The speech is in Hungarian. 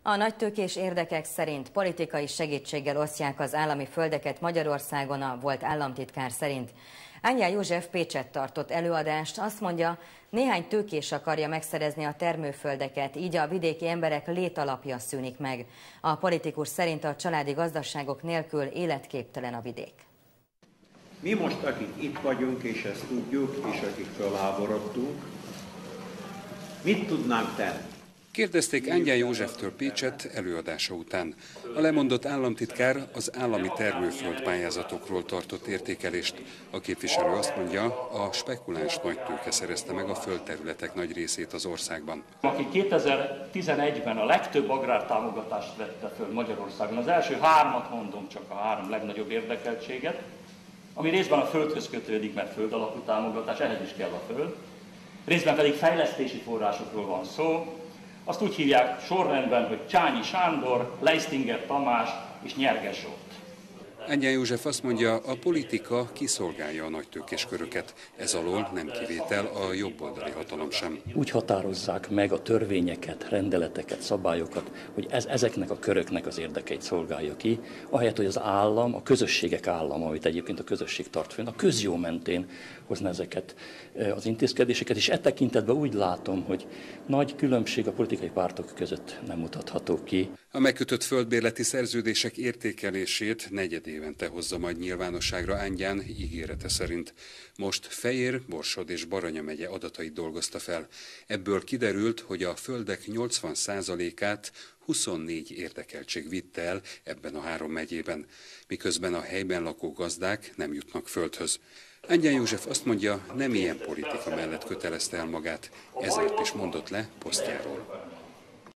A nagytőkés érdekek szerint politikai segítséggel osztják az állami földeket Magyarországon, a volt államtitkár szerint. Ángyán József Pécsett tartott előadást, azt mondja, néhány tőkés akarja megszerezni a termőföldeket, így a vidéki emberek létalapja szűnik meg. A politikus szerint a családi gazdaságok nélkül életképtelen a vidék. Mi most, akik itt vagyunk, és ezt tudjuk, és akik felháborodtunk, mit tudnánk tenni? Kérdezték Ángyán Józseftől Pécsett előadása után. A lemondott államtitkár az állami termőföld pályázatokról tartott értékelést. A képviselő azt mondja, a spekuláns nagytőke szerezte meg a földterületek nagy részét az országban. Aki 2011-ben a legtöbb agrártámogatást vette föl Magyarországon, az első hármat mondom, csak a három legnagyobb érdekeltséget, ami részben a földhöz kötődik, mert föld alapú támogatás, ehhez is kell a föld, részben pedig fejlesztési forrásokról van szó. Azt úgy hívják sorrendben, hogy Csányi Sándor, Leistinger Tamás és Nyerges Zsolt. Ángyán József azt mondja, a politika kiszolgálja a nagytőkés köröket. Ez alól nem kivétel a jobboldali hatalom sem. Úgy határozzák meg a törvényeket, rendeleteket, szabályokat, hogy ezeknek a köröknek az érdekeit szolgálja ki, ahelyett, hogy az állam, a közösségek állama, amit egyébként a közösség tart fönn, a közjó mentén hozna ezeket az intézkedéseket, és e tekintetben úgy látom, hogy nagy különbség a politikai pártok között nem mutatható ki. A megkötött földbérleti szerződések értékelését negyedévente hozza majd nyilvánosságra Ángyán ígérete szerint. Most Fejér, Borsod és Baranya megye adatait dolgozta fel. Ebből kiderült, hogy a földek 80%-át 24 érdekeltség vitte el ebben a 3 megyében, miközben a helyben lakó gazdák nem jutnak földhöz. Ángyán József azt mondja, nem ilyen politika mellett kötelezte el magát, ezért is mondott le posztjáról.